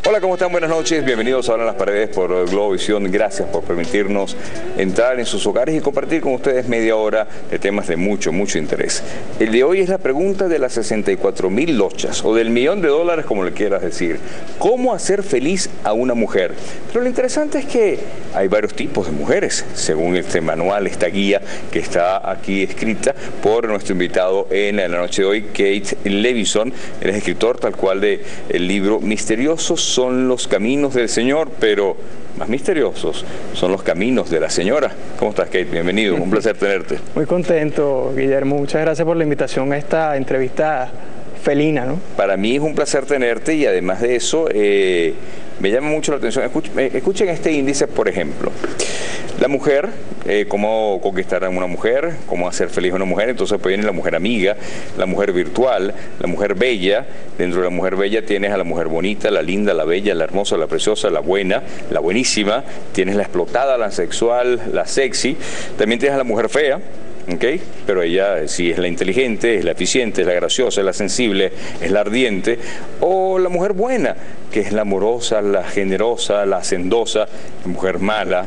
Hola, ¿cómo están? Buenas noches. Bienvenidos a Ahora en las Paredes por Globovisión. Gracias por permitirnos entrar en sus hogares y compartir con ustedes media hora de temas de mucho interés. El de hoy es la pregunta de las 64.000 lochas o del $1.000.000, como le quieras decir. ¿Cómo hacer feliz a una mujer? Pero lo interesante es que hay varios tipos de mujeres, según este manual, esta guía que está aquí escrita por nuestro invitado en la noche de hoy, Kate Levison. Él es escritor tal cual del libro Misteriosos son los caminos del Señor, pero más misteriosos son los caminos de la señora. ¿Cómo estás, Kate? Bienvenido, un placer tenerte. Muy contento, Guillermo. Muchas gracias por la invitación a esta entrevista felina, ¿no? Para mí es un placer tenerte y además de eso me llama mucho la atención. Escuchen este índice, por ejemplo. La mujer, cómo conquistar a una mujer, cómo hacer feliz a una mujer. Entonces pues viene la mujer amiga, la mujer virtual, la mujer bella. Dentro de la mujer bella tienes a la mujer bonita, la linda, la bella, la hermosa, la preciosa, la buena, la buenísima. Tienes la explotada, la sexual, la sexy. También tienes a la mujer fea. ¿Okay? Pero ella sí es la inteligente, es la eficiente, es la graciosa, es la sensible, es la ardiente. O la mujer buena, que es la amorosa, la generosa, la hacendosa, la mujer mala,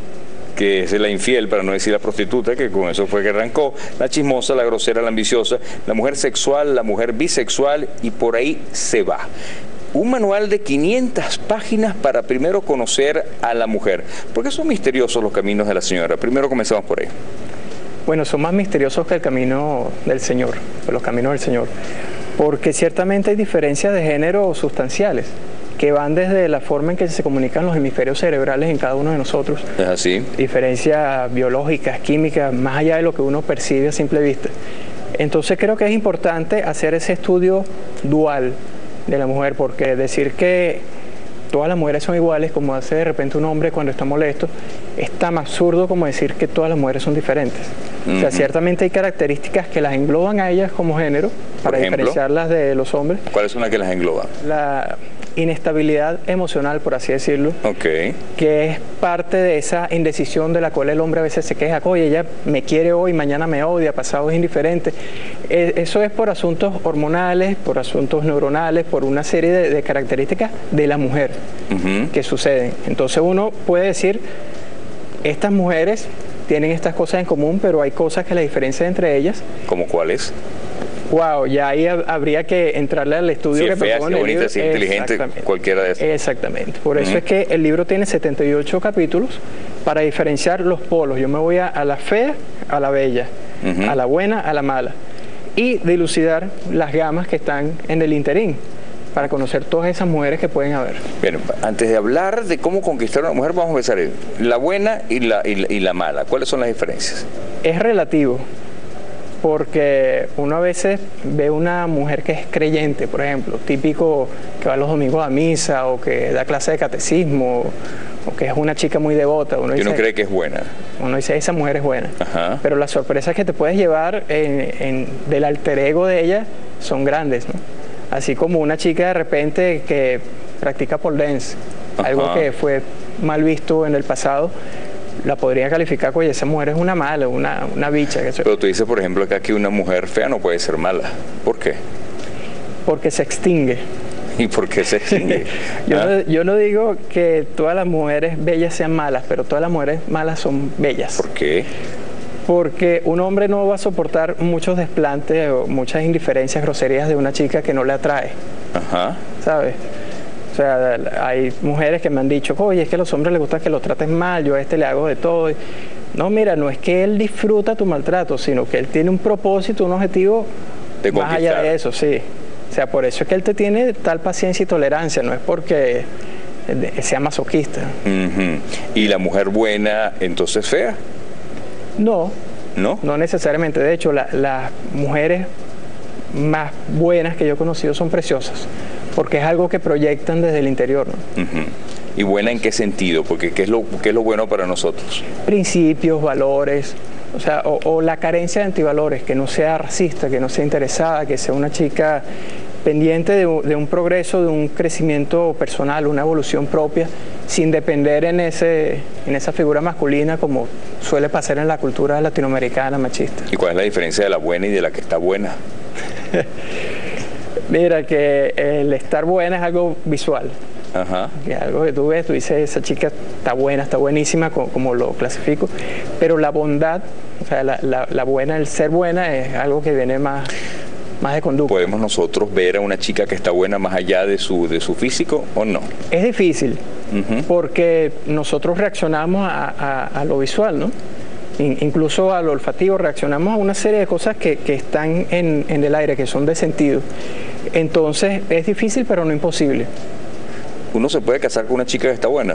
que es la infiel, para no decir la prostituta, que con eso fue que arrancó, la chismosa, la grosera, la ambiciosa, la mujer sexual, la mujer bisexual, y por ahí se va. Un manual de 500 páginas para primero conocer a la mujer. ¿Por qué son misteriosos los caminos de la señora? Primero comenzamos por ahí. Bueno, son más misteriosos que el camino del Señor, los caminos del Señor, porque ciertamente hay diferencias de género sustanciales que van desde la forma en que se comunican los hemisferios cerebrales en cada uno de nosotros. ¿Es así? Diferencias biológicas, químicas, más allá de lo que uno percibe a simple vista. Entonces creo que es importante hacer ese estudio dual de la mujer, porque decir que todas las mujeres son iguales, como hace de repente un hombre cuando está molesto, es tan absurdo como decir que todas las mujeres son diferentes. O sea, ciertamente hay características que las engloban a ellas como género, para diferenciarlas de los hombres. ¿Cuáles son las que las engloban? La inestabilidad emocional, por así decirlo, que es parte de esa indecisión de la cual el hombre a veces se queja. Oye, ella me quiere hoy, mañana me odia, pasado es indiferente. Eso es por asuntos hormonales, por asuntos neuronales, por una serie de características de la mujer que suceden. Entonces uno puede decir, estas mujeres tienen estas cosas en común, pero hay cosas que la diferencian entre ellas. ¿Cómo cuáles? Wow, ya ahí habría que entrarle al estudio que propone el libro. Si es bonita, si es inteligente, cualquiera de esas. Exactamente. Por eso es que el libro tiene 78 capítulos para diferenciar los polos. Yo me voy a la fea, a la bella, a la buena, a la mala. Y dilucidar las gamas que están en el interín, para conocer todas esas mujeres que pueden haber. Bien, antes de hablar de cómo conquistar a una mujer, vamos a empezar la buena y la mala. ¿Cuáles son las diferencias? Es relativo, porque uno a veces ve una mujer que es creyente, por ejemplo, típico que va los domingos a misa o que da clase de catecismo o que es una chica muy devota. Uno dice, cree que es buena. Uno dice, esa mujer es buena. Pero las sorpresas que te puedes llevar del alter ego de ella son grandes, ¿no? Así como una chica de repente que practica pole dance, algo que fue mal visto en el pasado, la podría calificar como, esa mujer es una mala, una bicha. Pero tú dices, por ejemplo, acá que una mujer fea no puede ser mala. ¿Por qué? Porque se extingue. ¿Y por qué se extingue? Yo no digo que todas las mujeres bellas sean malas, pero todas las mujeres malas son bellas. ¿Por qué? Porque un hombre no va a soportar muchos desplantes o muchas indiferencias, groserías de una chica que no le atrae. ¿Sabes? O sea, hay mujeres que me han dicho, oye, es que a los hombres les gusta que lo trates mal, yo a este le hago de todo. No, mira, no es que él disfruta tu maltrato, sino que él tiene un propósito, un objetivo de más allá de eso, sí. O sea, por eso es que él te tiene tal paciencia y tolerancia, no es porque sea masoquista. ¿Y la mujer buena, entonces fea? No necesariamente. De hecho, las mujeres más buenas que yo he conocido son preciosas, porque es algo que proyectan desde el interior, ¿no? ¿Y buena en qué sentido? Porque ¿qué es lo bueno para nosotros? Principios, valores, o sea, o la carencia de antivalores, que no sea racista, que no sea interesada, que sea una chica pendiente de un progreso, de un crecimiento personal, una evolución propia, sin depender en esa figura masculina como suele pasar en la cultura latinoamericana machista. ¿Y cuál es la diferencia de la buena y de la que está buena? Mira, que el estar buena es algo visual. Ajá. Que es algo que tú ves, tú dices, esa chica está buena, está buenísima, como lo clasifico. Pero la bondad, o sea, la buena, el ser buena es algo que viene más de conducta. ¿Podemos nosotros ver a una chica que está buena más allá de su físico o no? Es difícil, porque nosotros reaccionamos a lo visual, ¿no? Incluso al olfativo, reaccionamos a una serie de cosas que están en el aire, que son de sentido. Entonces es difícil, pero no imposible. ¿Uno se puede casar con una chica que está buena?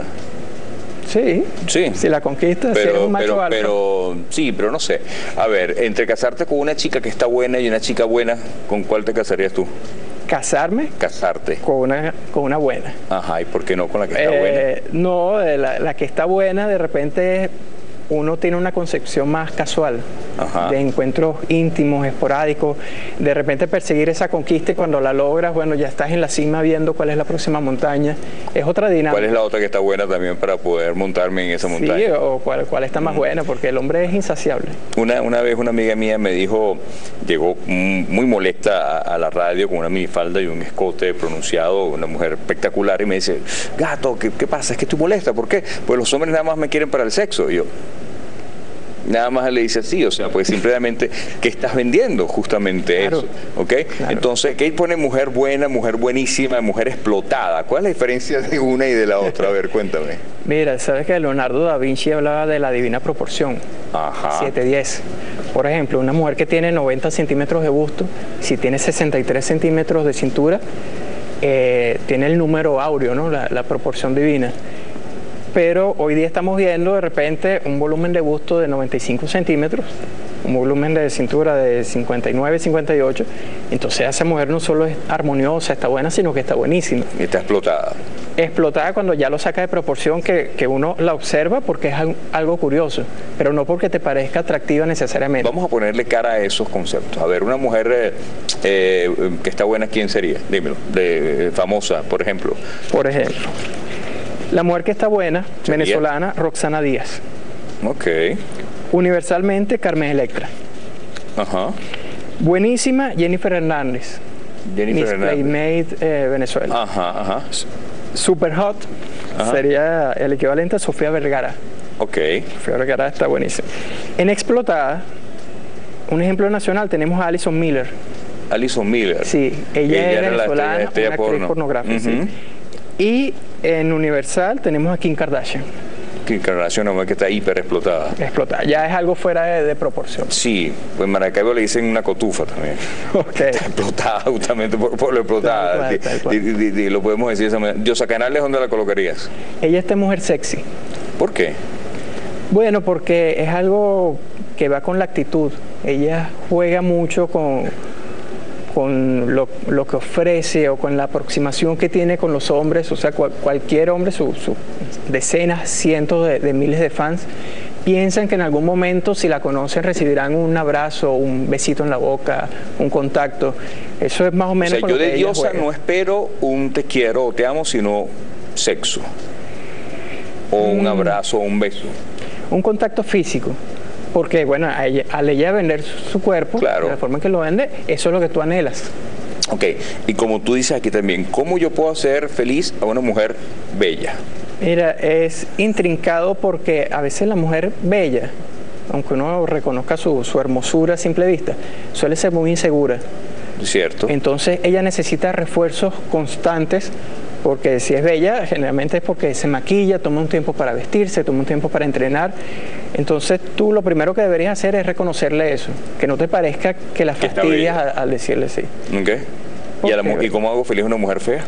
Sí, si la conquistas, si eres un macho alfa. Pero no sé. A ver, entre casarte con una chica que está buena y una chica buena, ¿con cuál te casarías tú? ¿Casarme? Casarte. Con una buena. Ajá, ¿y por qué no con la que está buena? No, la que está buena de repente uno tiene una concepción más casual. Ajá. De encuentros íntimos, esporádicos, de repente perseguir esa conquista y cuando la logras, bueno, ya estás en la cima viendo cuál es la próxima montaña, es otra dinámica. ¿Cuál es la otra que está buena también para poder montarme en esa montaña? Sí, o cuál está más buena, porque el hombre es insaciable. Una vez una amiga mía me dijo, llegó muy molesta a la radio con una minifalda y un escote pronunciado, una mujer espectacular, y me dice, gato, ¿qué pasa? Es que estoy molesta, ¿por qué? Pues los hombres nada más me quieren para el sexo. Y yo, nada más le dice así, o sea, pues simplemente que estás vendiendo justamente eso, ¿ok? Claro. Entonces, ¿qué pone mujer buena, mujer buenísima, mujer explotada? ¿Cuál es la diferencia de una y de la otra? A ver, cuéntame. Mira, sabes que Leonardo da Vinci hablaba de la divina proporción. Ajá. 7-10. Por ejemplo, una mujer que tiene 90 centímetros de busto, si tiene 63 centímetros de cintura, tiene el número áureo, ¿no? La proporción divina. Pero hoy día estamos viendo de repente un volumen de busto de 95 centímetros, un volumen de cintura de 59, 58, entonces esa mujer no solo es armoniosa, está buena, sino que está buenísima. Y está explotada. Explotada cuando ya lo saca de proporción, que uno la observa porque es algo curioso, pero no porque te parezca atractiva necesariamente. Vamos a ponerle cara a esos conceptos. A ver, una mujer que está buena, ¿quién sería? Dímelo, famosa, por ejemplo. Por ejemplo. La mujer que está buena, venezolana, Roxana Díaz. Ok. Universalmente, Carmen Electra. Ajá. Buenísima, Jennifer Hernández. Miss Playmate, Venezuela. Ajá. Super hot, sería el equivalente a Sofía Vergara. Ok. Sofía Vergara está buenísima. En explotada, un ejemplo nacional, tenemos a Alison Miller. Alison Miller. Sí, ella es venezolana, una actriz pornográfica. Sí. Y en Universal tenemos a Kim Kardashian. Kim Kardashian, una mujer que está hiper explotada. Explotada, ya es algo fuera de proporción. Sí, pues en Maracaibo le dicen una cotufa también. Ok. Está explotada justamente por lo explotada. Tal cual. Lo podemos decir de esa manera. Diosa Canales, ¿dónde la colocarías? Ella es mujer sexy. ¿Por qué? Bueno, porque es algo que va con la actitud. Ella juega mucho con lo que ofrece o con la aproximación que tiene con los hombres, o sea, cualquier hombre, sus decenas, cientos de miles de fans, piensan que en algún momento, si la conocen, recibirán un abrazo, un besito en la boca, un contacto. Eso es más o menos. O sea, yo de diosa no espero un te quiero o te amo, sino sexo. O un abrazo o un beso. Un contacto físico. Porque, bueno, al ella vender su cuerpo, claro, de la forma en que lo vende, eso es lo que tú anhelas. Ok, y como tú dices aquí también, ¿cómo yo puedo hacer feliz a una mujer bella? Mira, es intrincado porque a veces la mujer bella, aunque uno reconozca su hermosura a simple vista, suele ser muy insegura. Cierto. Entonces ella necesita refuerzos constantes, porque si es bella, generalmente es porque se maquilla, toma un tiempo para vestirse, toma un tiempo para entrenar. Entonces tú lo primero que deberías hacer es reconocerle eso, que no te parezca que la fastidias al decirle sí. Okay. ¿Y cómo hago feliz a una mujer fea?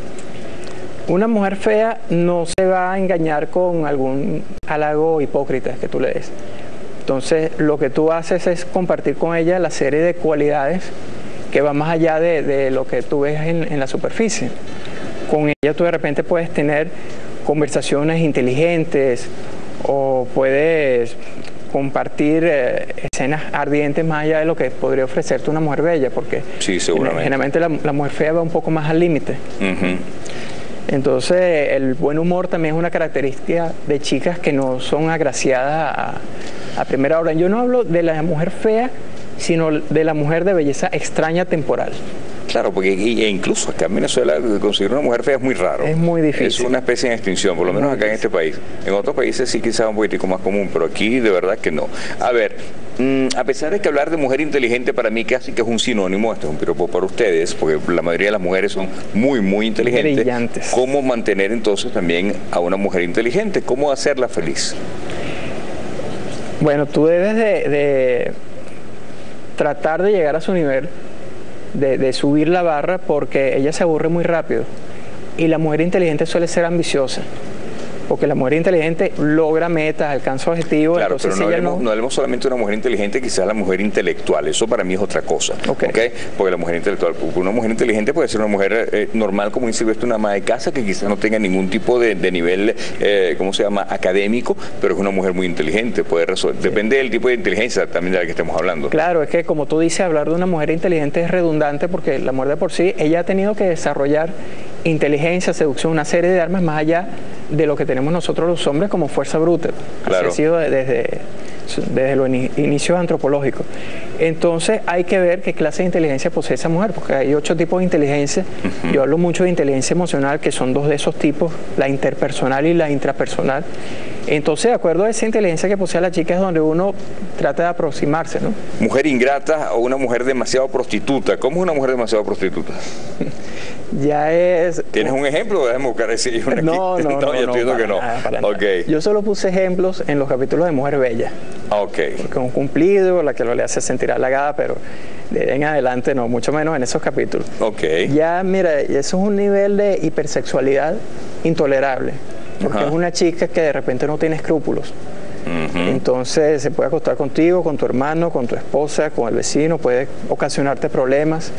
Una mujer fea no se va a engañar con algún halago hipócrita que tú le des. Entonces lo que tú haces es compartir con ella la serie de cualidades que va más allá de lo que tú ves en la superficie. Con ella tú de repente puedes tener conversaciones inteligentes o puedes compartir escenas ardientes más allá de lo que podría ofrecerte una mujer bella, porque sí, seguramente. Generalmente la mujer fea va un poco más al límite. Entonces el buen humor también es una característica de chicas que no son agraciadas a primera hora. Yo no hablo de la mujer fea, sino de la mujer de belleza extraña temporal. Claro, porque incluso acá en Venezuela conseguir una mujer fea es muy raro. Es muy difícil. Es una especie en extinción, por lo menos acá en este país. En otros países sí quizás un poquitico más común, pero aquí de verdad que no. A ver, a pesar de que hablar de mujer inteligente para mí casi que es un sinónimo, esto es un piropo para ustedes, porque la mayoría de las mujeres son muy, muy inteligentes. Brillantes. ¿Cómo mantener entonces también a una mujer inteligente? ¿Cómo hacerla feliz? Bueno, tú debes de tratar de llegar a su nivel, de subir la barra, porque ella se aburre muy rápido. Y la mujer inteligente suele ser ambiciosa, porque la mujer inteligente logra metas, alcanza objetivos. Claro, pero no hablemos solamente de una mujer inteligente, quizás la mujer intelectual. Eso para mí es otra cosa. ¿Okay? Porque la mujer intelectual, una mujer inteligente puede ser una mujer normal como un Silvestre, una ama de casa que quizás no tenga ningún tipo de nivel, ¿cómo se llama?, académico, pero es una mujer muy inteligente. Puede resolver. Sí. Depende del tipo de inteligencia también de la que estemos hablando. Claro, es que como tú dices, hablar de una mujer inteligente es redundante, porque la mujer de por sí, ella ha tenido que desarrollar inteligencia, seducción, una serie de armas más allá de lo que tenemos nosotros los hombres como fuerza bruta. Claro. Así ha sido desde los inicios antropológicos. Entonces hay que ver qué clase de inteligencia posee esa mujer, porque hay 8 tipos de inteligencia. Yo hablo mucho de inteligencia emocional, que son 2 de esos tipos, la interpersonal y la intrapersonal. Entonces, de acuerdo a esa inteligencia que posee la chica, es donde uno trata de aproximarse, ¿no? Mujer ingrata o una mujer demasiado prostituta. ¿Cómo es una mujer demasiado prostituta? Ya es... ¿Tienes un ejemplo? Déjame buscar ese. No, yo estoy diciendo que no. Okay. Yo solo puse ejemplos en los capítulos de Mujer Bella. Okay. Porque un cumplido, la que lo le hace sentir halagada, pero de en adelante no, mucho menos en esos capítulos. Okay. Ya, mira, eso es un nivel de hipersexualidad intolerable. Porque es una chica que de repente no tiene escrúpulos. Entonces se puede acostar contigo, con tu hermano, con tu esposa, con el vecino, puede ocasionarte problemas.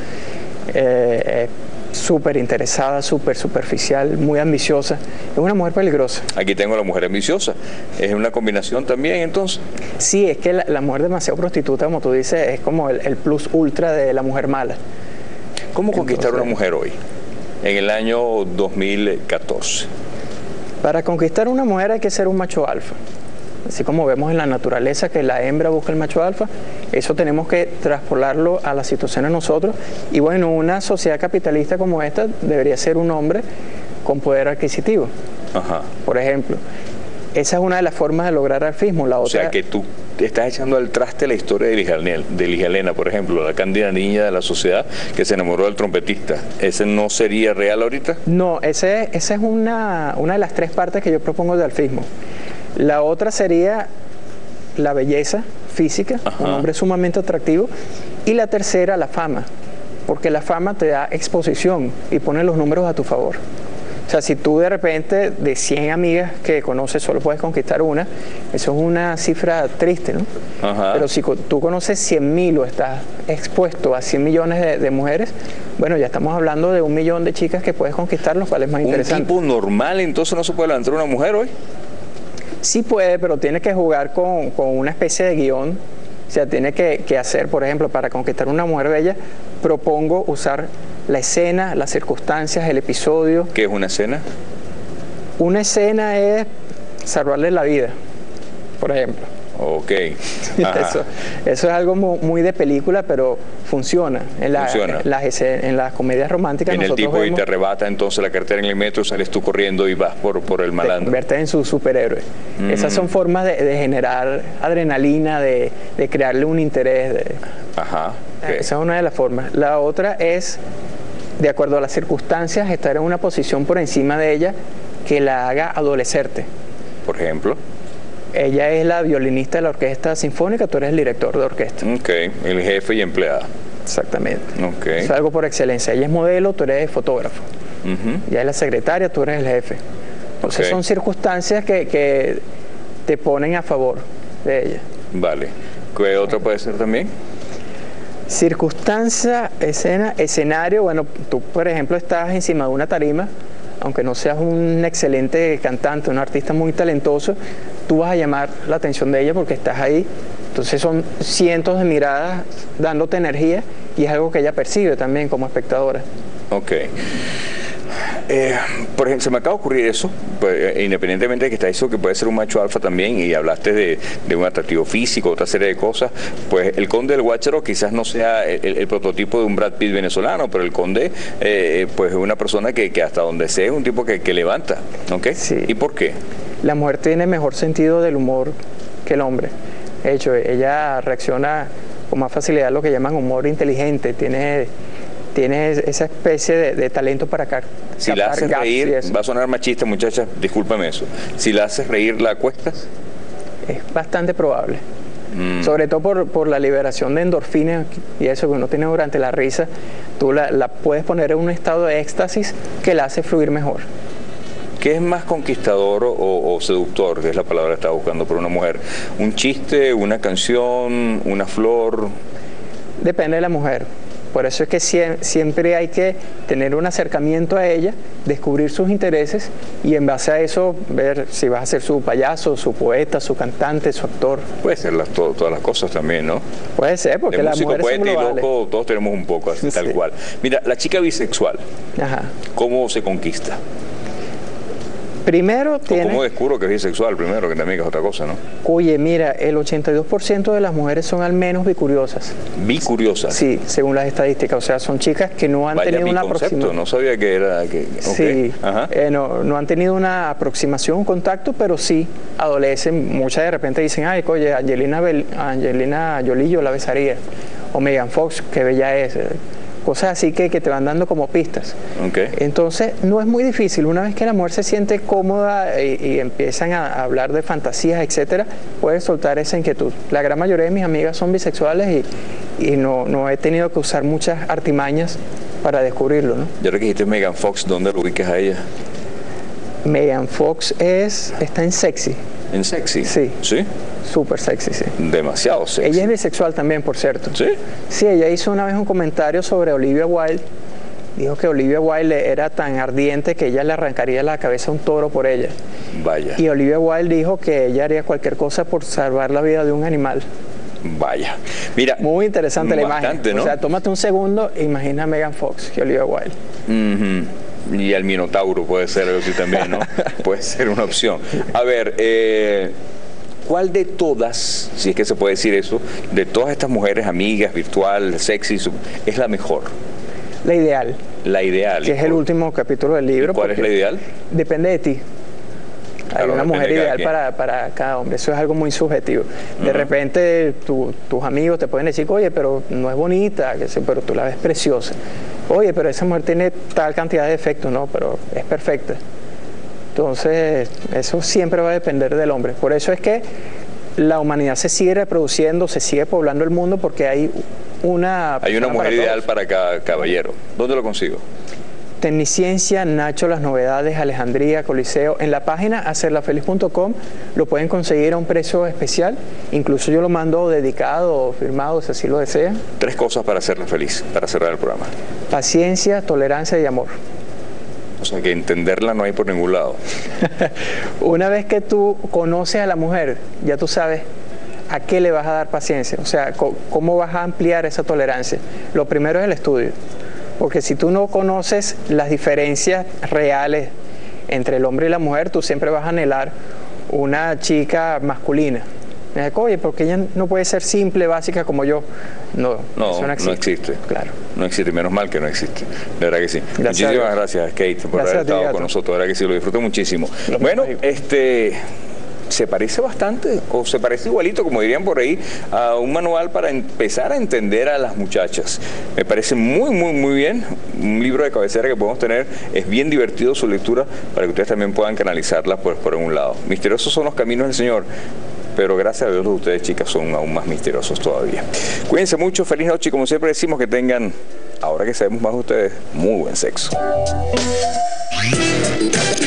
Súper interesada, súper superficial, muy ambiciosa. Es una mujer peligrosa. Aquí tengo a la mujer ambiciosa. ¿Es una combinación también entonces? Sí, es que la mujer demasiado prostituta, como tú dices, es como el plus ultra de la mujer mala. ¿Cómo conquistar una mujer hoy, en el año 2014? Para conquistar una mujer hay que ser un macho alfa. Así como vemos en la naturaleza que la hembra busca el macho alfa, eso tenemos que traspolarlo a la situación de nosotros. Y bueno, una sociedad capitalista como esta debería ser un hombre con poder adquisitivo. Por ejemplo, esa es una de las formas de lograr alfismo. La otra... O sea, que tú estás echando al traste la historia de Ligia Elena, por ejemplo, la cándida niña de la sociedad que se enamoró del trompetista. ¿Ese no sería real ahorita? No, esa es una de las 3 partes que yo propongo de alfismo. La otra sería la belleza física, un hombre sumamente atractivo. Y la tercera, la fama, porque la fama te da exposición y pone los números a tu favor. O sea, si tú de repente de 100 amigas que conoces solo puedes conquistar una, eso es una cifra triste, ¿no? Pero si tú conoces 100.000 o estás expuesto a 100 millones de mujeres, bueno, ya estamos hablando de 1 millón de chicas que puedes conquistar, lo cual es más interesante. ¿Un tipo normal entonces no se puede levantar una mujer hoy? Sí puede, pero tiene que jugar con una especie de guión. O sea, tiene que hacer, por ejemplo, para conquistar una mujer bella, propongo usar la escena, las circunstancias, el episodio. ¿Qué es una escena? Una escena es salvarle la vida, por ejemplo. Ok. Eso es algo muy de película, pero funciona. En las comedias románticas en el tipo y te arrebata entonces la cartera en el metro, sales tú corriendo y vas por el malandro. Te conviertes en su superhéroe. Esas son formas de generar adrenalina, de crearle un interés. Esa es una de las formas. La otra es, de acuerdo a las circunstancias, estar en una posición por encima de ella que la haga adolecerte. Por ejemplo. Ella es la violinista de la orquesta sinfónica, tú eres el director de orquesta. Ok, el jefe y empleada. Exactamente. Okay. Es algo por excelencia. Ella es modelo, tú eres fotógrafo. Ella es la secretaria, tú eres el jefe. Entonces son circunstancias que te ponen a favor de ella. Vale. ¿Qué otra puede ser también? Circunstancia, escena, escenario. Bueno, tú por ejemplo estás encima de una tarima, aunque no seas un excelente cantante, un artista muy talentoso, tú vas a llamar la atención de ella porque estás ahí. Entonces son cientos de miradas dándote energía y es algo que ella percibe también como espectadora. Ok. Por ejemplo, se me acaba de ocurrir eso, pues, independientemente de que está eso que puede ser un macho alfa también, y hablaste de un atractivo físico, otra serie de cosas, pues el conde del Guácharo quizás no sea el prototipo de un Brad Pitt venezolano, pero el conde pues es una persona que hasta donde sea es un tipo que levanta, ¿ok? Sí. ¿Y por qué? La mujer tiene mejor sentido del humor que el hombre. De hecho, ella reacciona con más facilidad a lo que llaman humor inteligente, tiene esa especie de talento para si la haces reír, va a sonar machista, muchachas, discúlpame eso. Si la haces reír, ¿la acuestas? Es bastante probable. Sobre todo por la liberación de endorfinas y eso que uno tiene durante la risa, tú la puedes poner en un estado de éxtasis que la hace fluir mejor. ¿Qué es más conquistador o seductor, que es la palabra que estaba buscando por una mujer? ¿Un chiste, una canción, una flor? Depende de la mujer. Por eso es que siempre hay que tener un acercamiento a ella, descubrir sus intereses y en base a eso ver si vas a ser su payaso, su poeta, su cantante, su actor. Puede ser todas las cosas también, ¿no? Puede ser, porque las mujeres son globales. Poeta y loco, todos tenemos un poco, así, tal cual. Mira, la chica bisexual, ¿cómo se conquista? Primero tiene... ¿Cómo descubro que es bisexual primero, que también es otra cosa, no? Oye, mira, el 82% de las mujeres son al menos bicuriosas. ¿Bicuriosas? Sí, según las estadísticas. O sea, son chicas que no han tenido una aproximación. No sabía que era... Sí, no han tenido una aproximación, un contacto, pero sí adolecen. Muchas de repente dicen, ay, oye, Angelina Jolie yo la besaría. O Megan Fox, qué bella es. Cosas así que te van dando como pistas. Entonces, no es muy difícil. Una vez que la mujer se siente cómoda y empiezan a hablar de fantasías, etcétera, puedes soltar esa inquietud. La gran mayoría de mis amigas son bisexuales y no he tenido que usar muchas artimañas para descubrirlo, ¿no? Ya que dijiste Megan Fox, ¿dónde lo ubicas a ella? Megan Fox está en Sexy. ¿En Sexy? Sí. ¿Sí? Súper sexy, sí. Demasiado sexy. Ella es bisexual también, por cierto. ¿Sí? Sí, ella hizo una vez un comentario sobre Olivia Wilde. Dijo que Olivia Wilde era tan ardiente que ella le arrancaría la cabeza a un toro por ella. Vaya. Y Olivia Wilde dijo que ella haría cualquier cosa por salvar la vida de un animal. Vaya. Mira. Muy interesante la imagen. ¿No? O sea, tómate un segundo e imagina a Megan Fox y Olivia Wilde. Y al Minotauro puede ser algo así también, ¿no? Puede ser una opción. A ver, ¿cuál de todas, si es que se puede decir eso, de todas estas mujeres amigas, virtual, sexy, es la mejor? La ideal. La ideal. Que es el último capítulo del libro. ¿Cuál es la ideal? Depende de ti. Hay una mujer ideal para cada hombre. Eso es algo muy subjetivo. De repente tus amigos te pueden decir, oye, pero no es bonita, pero tú la ves preciosa. Oye, pero esa mujer tiene tal cantidad de defectos, no, pero es perfecta. Entonces, eso siempre va a depender del hombre. Por eso es que la humanidad se sigue reproduciendo, se sigue poblando el mundo, porque hay una mujer ideal para cada caballero. ¿Dónde lo consigo? Tecniciencia, Nacho, Las Novedades, Alejandría, Coliseo. En la página hacerlafeliz.com lo pueden conseguir a un precio especial. Incluso yo lo mando dedicado o firmado, si así lo desean. 3 cosas para hacerla feliz, para cerrar el programa. Paciencia, tolerancia y amor. O sea, que entenderla no hay por ningún lado. Una vez que tú conoces a la mujer, ya tú sabes a qué le vas a dar paciencia. O sea, cómo vas a ampliar esa tolerancia. Lo primero es el estudio. Porque si tú no conoces las diferencias reales entre el hombre y la mujer, tú siempre vas a anhelar una chica masculina. Oye, porque ella no puede ser simple, básica como yo. No existe. Claro. No existe, menos mal que no existe. De verdad que sí. Muchísimas gracias, Kate, por haber estado con nosotros. De verdad que sí, lo disfruto muchísimo. Bueno, se parece bastante, o se parece igualito, como dirían por ahí, a un manual para empezar a entender a las muchachas. Me parece muy, muy, muy bien. Un libro de cabecera que podemos tener. Es bien divertido su lectura para que ustedes también puedan canalizarla por un lado. Misteriosos son los caminos del Señor, pero gracias a Dios ustedes, chicas, son aún más misteriosos todavía. Cuídense mucho, feliz noche y como siempre decimos, que tengan, ahora que sabemos más de ustedes, muy buen sexo.